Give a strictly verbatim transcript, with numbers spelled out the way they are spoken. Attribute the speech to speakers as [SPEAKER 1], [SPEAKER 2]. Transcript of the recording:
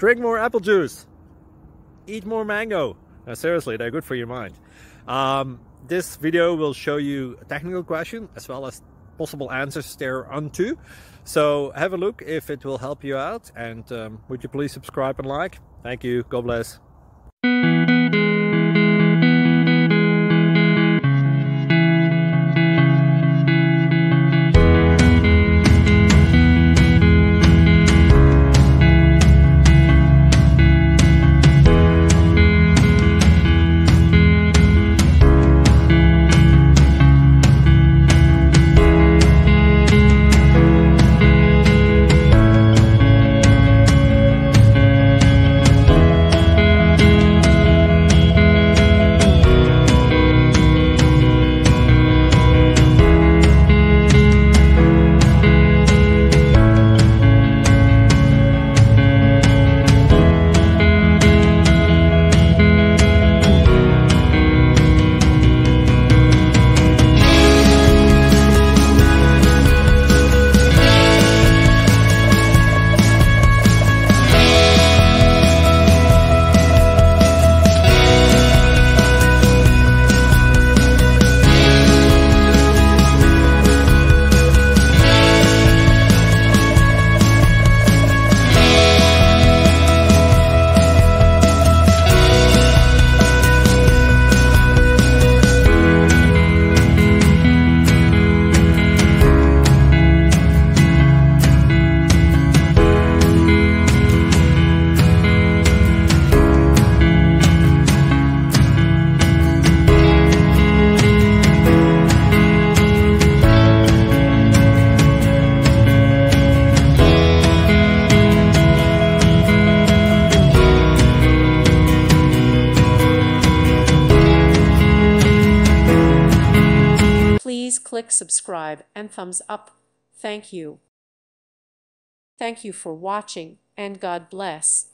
[SPEAKER 1] Drink more apple juice. Eat more mango. No, seriously, they're good for your mind. Um, this video will show you a technical question as well as possible answers thereunto. So have a look if it will help you out, and um, would you please subscribe and like? Thank you. God bless.
[SPEAKER 2] Please click subscribe and thumbs up. Thank you. Thank you for watching, and God bless.